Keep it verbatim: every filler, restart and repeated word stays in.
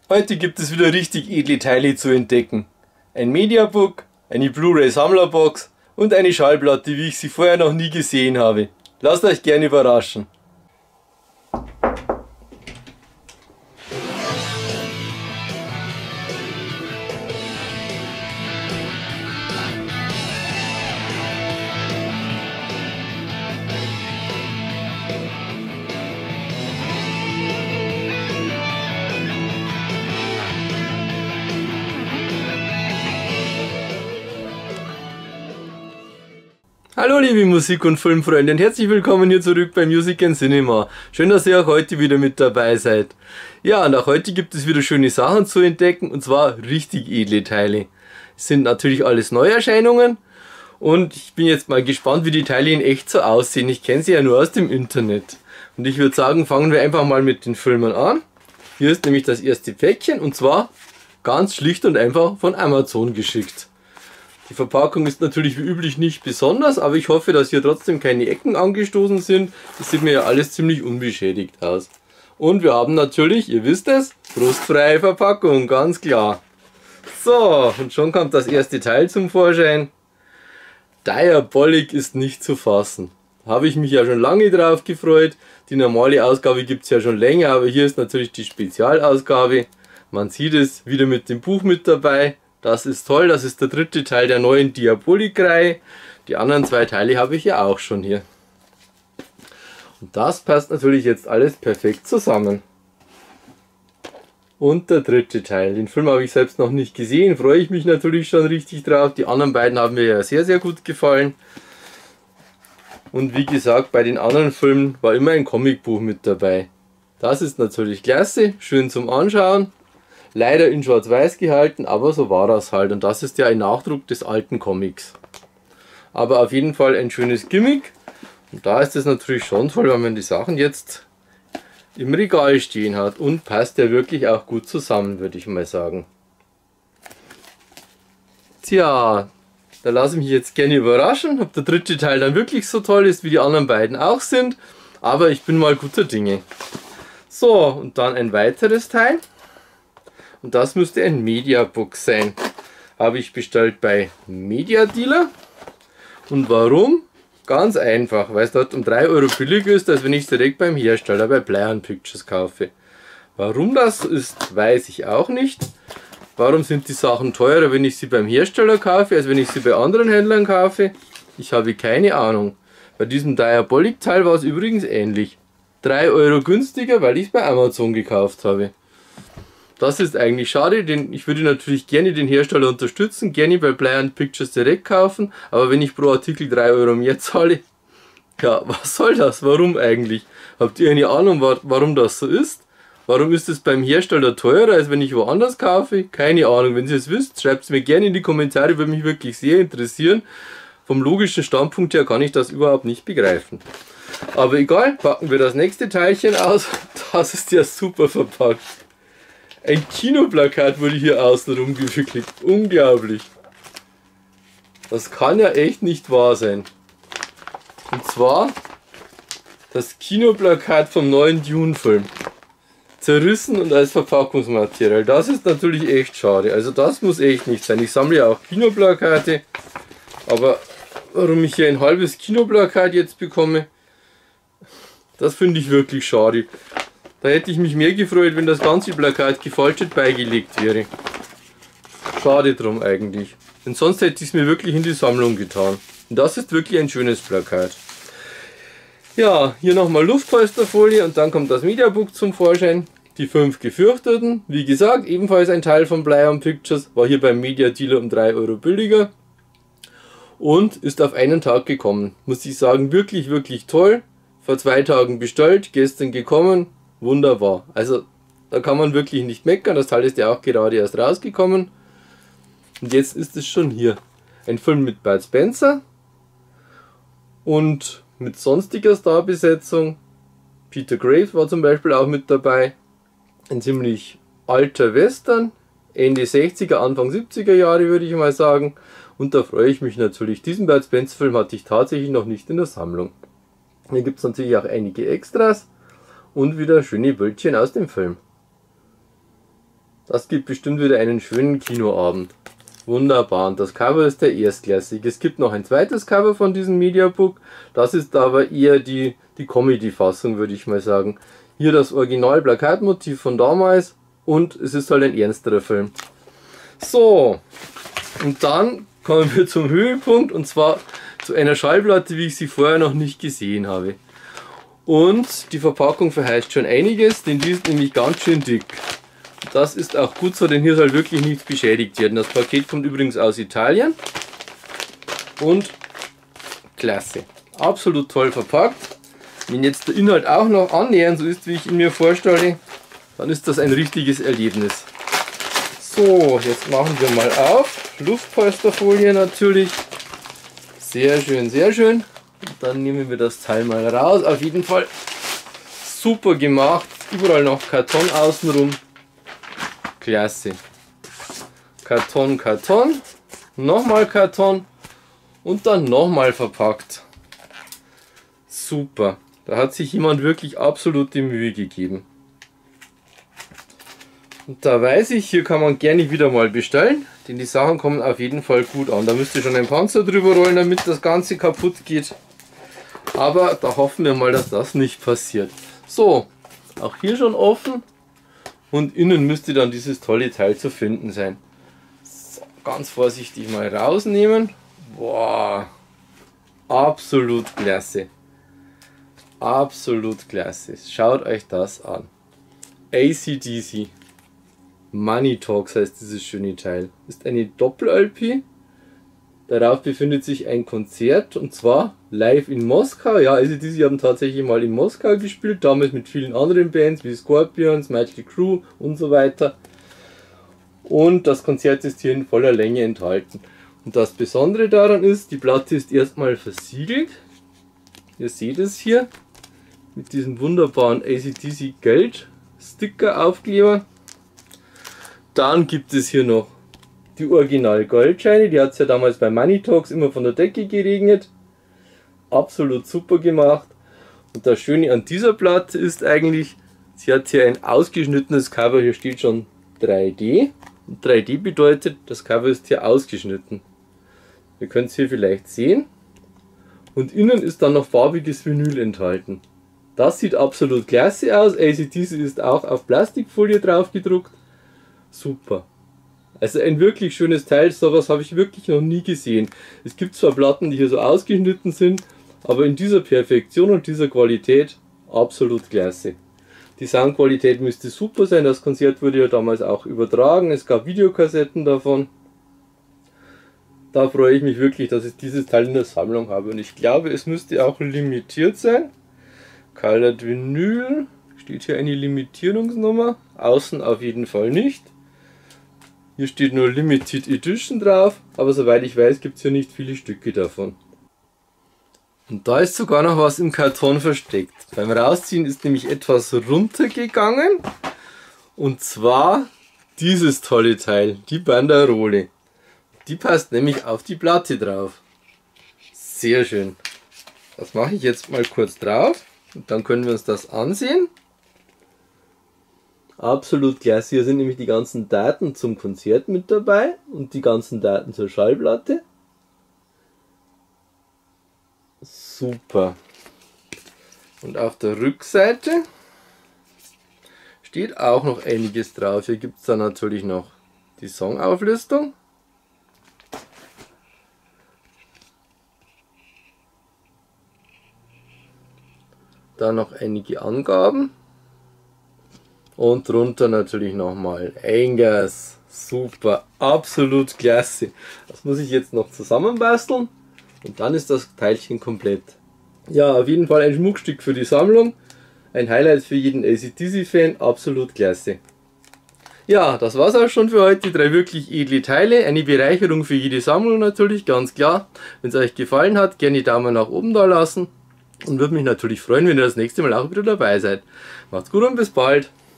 Heute gibt es wieder richtig edle Teile zu entdecken. Ein Mediabook, eine Blu-ray Sammlerbox und eine Schallplatte, wie ich sie vorher noch nie gesehen habe. Lasst euch gerne überraschen. Hallo liebe Musik- und Filmfreunde und herzlich willkommen hier zurück bei Music and Cinema. Schön, dass ihr auch heute wieder mit dabei seid. Ja, und auch heute gibt es wieder schöne Sachen zu entdecken und zwar richtig edle Teile. Es sind natürlich alles Neuerscheinungen und ich bin jetzt mal gespannt, wie die Teile in echt so aussehen. Ich kenne sie ja nur aus dem Internet. Und ich würde sagen, fangen wir einfach mal mit den Filmen an. Hier ist nämlich das erste Päckchen und zwar ganz schlicht und einfach von Amazon geschickt. Die Verpackung ist natürlich wie üblich nicht besonders, aber ich hoffe, dass hier trotzdem keine Ecken angestoßen sind. Das sieht mir ja alles ziemlich unbeschädigt aus. Und wir haben natürlich, ihr wisst es, frustfreie Verpackung, ganz klar. So, und schon kommt das erste Teil zum Vorschein. Diabolic ist nicht zu fassen. Habe ich mich ja schon lange drauf gefreut. Die normale Ausgabe gibt es ja schon länger, aber hier ist natürlich die Spezialausgabe. Man sieht es wieder mit dem Buch mit dabei. Das ist toll, das ist der dritte Teil der neuen Diabolic-Reihe. Die anderen zwei Teile habe ich ja auch schon hier. Und das passt natürlich jetzt alles perfekt zusammen. Und der dritte Teil, den Film habe ich selbst noch nicht gesehen, freue ich mich natürlich schon richtig drauf. Die anderen beiden haben mir ja sehr, sehr gut gefallen. Und wie gesagt, bei den anderen Filmen war immer ein Comicbuch mit dabei. Das ist natürlich klasse, schön zum Anschauen. Leider in schwarz-weiß gehalten, aber so war das halt. Und das ist ja ein Nachdruck des alten Comics. Aber auf jeden Fall ein schönes Gimmick. Und da ist es natürlich schon toll, wenn man die Sachen jetzt im Regal stehen hat. Und passt ja wirklich auch gut zusammen, würde ich mal sagen. Tja, da lasse ich mich jetzt gerne überraschen, ob der dritte Teil dann wirklich so toll ist, wie die anderen beiden auch sind. Aber ich bin mal guter Dinge. So, und dann ein weiteres Teil. Und das müsste ein Mediabook sein. Habe ich bestellt bei Media Dealer. Und warum? Ganz einfach, weil es dort um drei Euro billiger ist, als wenn ich es direkt beim Hersteller bei Play and Pictures kaufe. Warum das ist, weiß ich auch nicht. Warum sind die Sachen teurer, wenn ich sie beim Hersteller kaufe, als wenn ich sie bei anderen Händlern kaufe? Ich habe keine Ahnung. Bei diesem Diabolic Teil war es übrigens ähnlich. drei Euro günstiger, weil ich es bei Amazon gekauft habe. Das ist eigentlich schade, denn ich würde natürlich gerne den Hersteller unterstützen, gerne bei Play and Pictures direkt kaufen, aber wenn ich pro Artikel drei Euro mehr zahle, ja, was soll das? Warum eigentlich? Habt ihr eine Ahnung, warum das so ist? Warum ist es beim Hersteller teurer, als wenn ich woanders kaufe? Keine Ahnung, wenn ihr es wisst, schreibt es mir gerne in die Kommentare, würde mich wirklich sehr interessieren. Vom logischen Standpunkt her kann ich das überhaupt nicht begreifen. Aber egal, packen wir das nächste Teilchen aus, das ist ja super verpackt. Ein Kinoplakat wurde hier außen rumgewickelt. Unglaublich. Das kann ja echt nicht wahr sein. Und zwar das Kinoplakat vom neuen Dune-Film. Zerrissen und als Verpackungsmaterial. Das ist natürlich echt schade. Also das muss echt nicht sein. Ich sammle ja auch Kinoplakate. Aber warum ich hier ein halbes Kinoplakat jetzt bekomme, das finde ich wirklich schade. Da hätte ich mich mehr gefreut, wenn das ganze Plakat gefaltet beigelegt wäre. Schade drum eigentlich. Denn sonst hätte ich es mir wirklich in die Sammlung getan. Und das ist wirklich ein schönes Plakat. Ja, hier nochmal Luftpolsterfolie und dann kommt das Mediabook zum Vorschein. Die fünf Gefürchteten. Wie gesagt, ebenfalls ein Teil von Play and Pictures. War hier beim Media Dealer um drei Euro billiger. Und ist auf einen Tag gekommen. Muss ich sagen, wirklich, wirklich toll. Vor zwei Tagen bestellt, gestern gekommen. Wunderbar. Also da kann man wirklich nicht meckern. Das Teil ist ja auch gerade erst rausgekommen. Und jetzt ist es schon hier. Ein Film mit Bud Spencer. Und mit sonstiger Starbesetzung. Peter Graves war zum Beispiel auch mit dabei. Ein ziemlich alter Western. Ende sechziger, Anfang siebziger Jahre würde ich mal sagen. Und da freue ich mich natürlich. Diesen Bud Spencer Film hatte ich tatsächlich noch nicht in der Sammlung. Hier gibt es natürlich auch einige Extras. Und wieder schöne Bildchen aus dem Film. Das gibt bestimmt wieder einen schönen Kinoabend. Wunderbar, und das Cover ist der erstklassige. Es gibt noch ein zweites Cover von diesem Mediabook. Das ist aber eher die, die Comedy-Fassung, würde ich mal sagen. Hier das Original-Plakatmotiv von damals und es ist halt ein ernsterer Film. So, und dann kommen wir zum Höhepunkt, und zwar zu einer Schallplatte, wie ich sie vorher noch nicht gesehen habe. Und die Verpackung verheißt schon einiges, denn die ist nämlich ganz schön dick. Das ist auch gut so, denn hier soll wirklich nichts beschädigt werden. Das Paket kommt übrigens aus Italien. Und klasse. Absolut toll verpackt. Wenn jetzt der Inhalt auch noch annähernd so ist, wie ich ihn mir vorstelle, dann ist das ein richtiges Erlebnis. So, jetzt machen wir mal auf. Luftpolsterfolie natürlich. Sehr schön, sehr schön. Und dann nehmen wir das Teil mal raus. Auf jeden Fall super gemacht. Überall noch Karton außenrum. Klasse. Karton, Karton, nochmal Karton und dann nochmal verpackt. Super. Da hat sich jemand wirklich absolut die Mühe gegeben. Und da weiß ich, hier kann man gerne wieder mal bestellen, denn die Sachen kommen auf jeden Fall gut an. Da müsste schon ein Panzer drüber rollen, damit das Ganze kaputt geht. Aber da hoffen wir mal, dass das nicht passiert. So, auch hier schon offen. Und innen müsste dann dieses tolle Teil zu finden sein. So, ganz vorsichtig mal rausnehmen. Boah, absolut klasse. Absolut klasse. Schaut euch das an. A C D C. Money Talks heißt dieses schöne Teil. Ist eine Doppel-L P. Darauf befindet sich ein Konzert, und zwar live in Moskau. Ja, also diese haben tatsächlich mal in Moskau gespielt, damals mit vielen anderen Bands wie Scorpions, Mötley Crüe und so weiter. Und das Konzert ist hier in voller Länge enthalten. Und das Besondere daran ist, die Platte ist erstmal versiegelt. Ihr seht es hier mit diesem wunderbaren A C D C Geld Sticker Aufkleber. Dann gibt es hier noch die Original Goldscheine, die hat es ja damals bei Money Talks immer von der Decke geregnet. Absolut super gemacht. Und das Schöne an dieser Platte ist eigentlich, sie hat hier ein ausgeschnittenes Cover, hier steht schon drei D. Und drei D bedeutet, das Cover ist hier ausgeschnitten. Ihr könnt es hier vielleicht sehen. Und innen ist dann noch farbiges Vinyl enthalten. Das sieht absolut klasse aus. A C D C ist auch auf Plastikfolie drauf gedruckt. Super. Also ein wirklich schönes Teil, sowas habe ich wirklich noch nie gesehen. Es gibt zwar Platten, die hier so ausgeschnitten sind, aber in dieser Perfektion und dieser Qualität absolut klasse. Die Soundqualität müsste super sein, das Konzert wurde ja damals auch übertragen, es gab Videokassetten davon. Da freue ich mich wirklich, dass ich dieses Teil in der Sammlung habe, und ich glaube, es müsste auch limitiert sein. Colored Vinyl, steht hier eine Limitierungsnummer, außen auf jeden Fall nicht. Hier steht nur Limited Edition drauf, aber soweit ich weiß, gibt es hier nicht viele Stücke davon. Und da ist sogar noch was im Karton versteckt. Beim Rausziehen ist nämlich etwas runtergegangen. Und zwar dieses tolle Teil, die Banderole. Die passt nämlich auf die Platte drauf. Sehr schön. Das mache ich jetzt mal kurz drauf und dann können wir uns das ansehen. Absolut klasse, hier sind nämlich die ganzen Daten zum Konzert mit dabei und die ganzen Daten zur Schallplatte. Super. Und auf der Rückseite steht auch noch einiges drauf. Hier gibt es dann natürlich noch die Songauflistung. Dann noch einige Angaben. Und drunter natürlich nochmal Angus. Super, absolut klasse. Das muss ich jetzt noch zusammenbasteln und dann ist das Teilchen komplett. Ja, auf jeden Fall ein Schmuckstück für die Sammlung. Ein Highlight für jeden A C D C-Fan, absolut klasse. Ja, das war's auch schon für heute. Drei wirklich edle Teile. Eine Bereicherung für jede Sammlung natürlich, ganz klar. Wenn es euch gefallen hat, gerne Daumen nach oben da lassen. Und würde mich natürlich freuen, wenn ihr das nächste Mal auch wieder dabei seid. Macht's gut und bis bald.